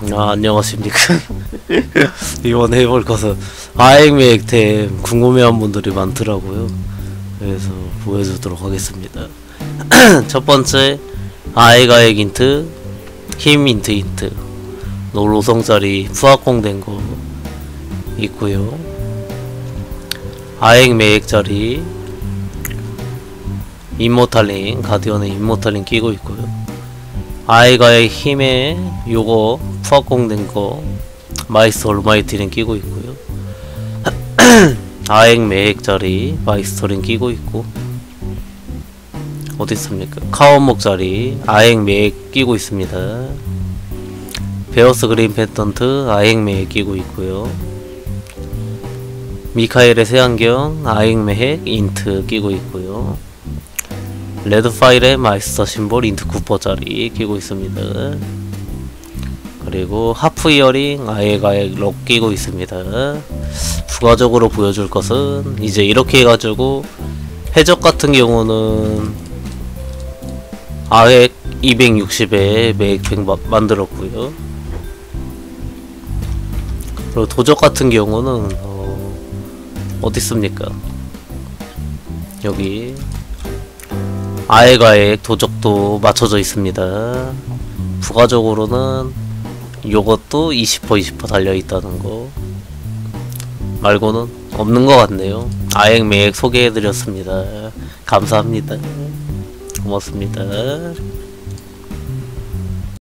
안녕하십니까. 이번에 해볼 것은 아액매액템 궁금해한 분들이 많더라고요. 그래서 보여주도록 하겠습니다. 첫 번째, 아액아액 인트, 힘 인트 인트, 노로성짜리 푸아콩 된거 있고요. 아액매액짜리 임모탈링, 가디언의 임모탈링 끼고 있고요. 아이가의 힘에 요거 푸아콩 된거 마이스 올마이티링 끼고 있고요. 아액 매액짜리 마이스터링 끼고 있고, 어디 있습니까? 카원목짜리 아액 매액 끼고 있습니다. 베어스 그린 펜턴트 아액 매액 끼고 있고요. 미카엘의 새안경 아액 매액 인트 끼고 있고요. 레드파일의 마이스터 심볼 인트 9%짜리 끼고 있습니다. 그리고 하프 이어링 아액아액 럭 끼고 있습니다. 부가적으로 보여줄 것은 이제 이렇게 해가지고 해적 같은 경우는 아액 260에 매액 100 만들었고요. 그리고 도적 같은 경우는 어디 있습니까? 여기 아액아액 도적도 맞춰져 있습니다. 부가적으로는 요것도 20% 달려있다는 거 말고는 없는 것 같네요. 아액 매액 소개해드렸습니다. 감사합니다. 고맙습니다.